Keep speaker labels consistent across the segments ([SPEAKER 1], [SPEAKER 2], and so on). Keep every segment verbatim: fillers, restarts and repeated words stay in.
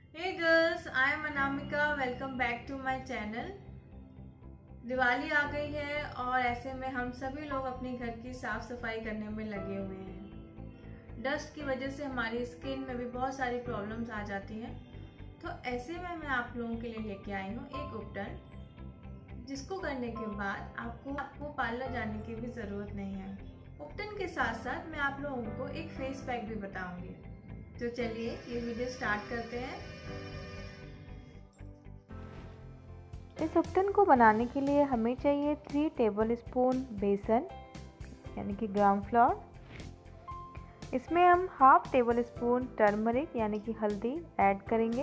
[SPEAKER 1] Hey girls, I am Anamika. Welcome back to my channel. Diwali आ गई है और ऐसे में हम सभी लोग अपने घर की साफ सफाई करने में लगे हुए हैं। डस्ट की वजह से हमारी स्किन में भी बहुत सारी प्रॉब्लम्स आ जाती हैं। तो ऐसे में मैं आप लोगों के लिए लेके आई हूँ एक उपटन, जिसको करने के बाद आपको आपको पार्लर जाने की भी ज़रूरत नहीं है। उपटन के साथ साथ मैं आप लोगों को एक फेस पैक भी बताऊंगी। तो चलिए ये वीडियो स्टार्ट करते हैं।
[SPEAKER 2] इस उपटन को बनाने के लिए हमें चाहिए थ्री टेबल स्पून बेसन यानी कि ग्राम फ्लोर। इसमें हम हाफ टेबल स्पून टर्मरिक यानी कि हल्दी ऐड करेंगे।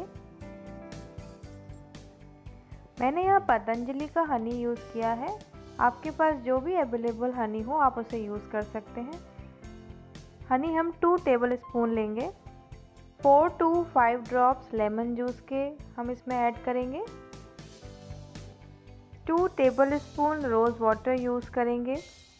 [SPEAKER 2] मैंने यहाँ पतंजलि का हनी यूज़ किया है। आपके पास जो भी अवेलेबल हनी हो आप उसे यूज़ कर सकते हैं। हनी हम टू टेबल स्पून लेंगे। Four to five drops lemon juice के हम इसमें ऐड करेंगे। Two tablespoon rose water use करेंगे।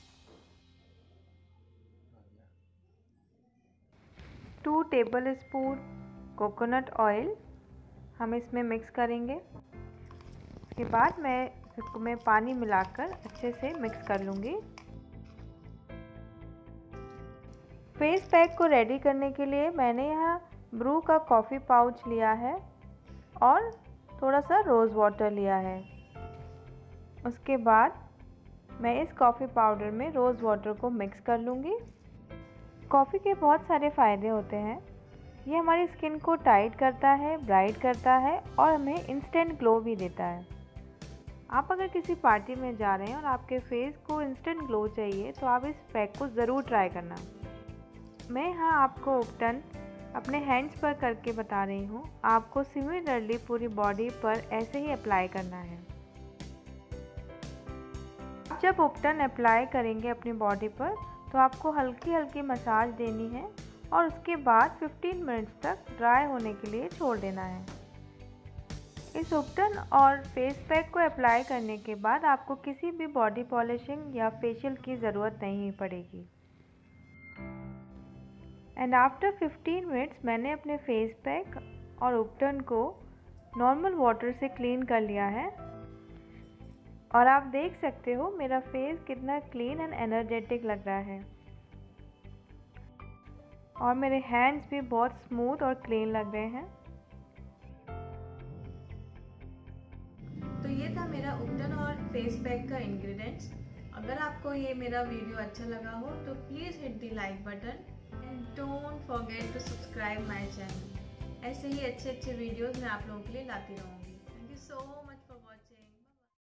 [SPEAKER 2] Two tablespoon coconut oil हम इसमें मिक्स करेंगे। इसके बाद मैं इसको मैं पानी मिलाकर अच्छे से मिक्स कर लूँगी। फेस पैक को रेडी करने के लिए मैंने यहाँ ब्रू का कॉफ़ी पाउच लिया है और थोड़ा सा रोज़ वाटर लिया है। उसके बाद मैं इस कॉफ़ी पाउडर में रोज़ वाटर को मिक्स कर लूँगी। कॉफ़ी के बहुत सारे फ़ायदे होते हैं। ये हमारी स्किन को टाइट करता है, ब्राइट करता है और हमें इंस्टेंट ग्लो भी देता है। आप अगर किसी पार्टी में जा रहे हैं और आपके फेस को इंस्टेंट ग्लो चाहिए तो आप इस पैक को ज़रूर ट्राई करना। मैं यहाँ आपको उपटन अपने हैंड्स पर करके बता रही हूँ। आपको सिमिलरली पूरी बॉडी पर ऐसे ही अप्लाई करना है। जब उपटन अप्लाई करेंगे अपनी बॉडी पर तो आपको हल्की हल्की मसाज देनी है और उसके बाद फिफ्टीन मिनट्स तक ड्राई होने के लिए छोड़ देना है। इस उपटन और फेस पैक को अप्लाई करने के बाद आपको किसी भी बॉडी पॉलिशिंग या फेशियल की ज़रूरत नहीं पड़ेगी। एंड आफ्टर फिफ्टीन मिनट्स मैंने अपने फेस पैक और उपटन को नॉर्मल वाटर से क्लीन कर लिया है और आप देख सकते हो मेरा फेस कितना क्लीन एंड एनर्जेटिक लग रहा है और मेरे हैंड्स भी बहुत स्मूथ और क्लीन लग रहे हैं।
[SPEAKER 1] तो ये था मेरा उपटन और फेस पैक का इंग्रेडिएंट्स। अगर आपको ये मेरा वीडियो अच्छा लगा हो तो please hit the like button and don't forget to subscribe my channel. ऐसे ही अच्छे अच्छे वीडियोस मैं आप लोगों के लिए लाती रहूँगी। Thank you so much.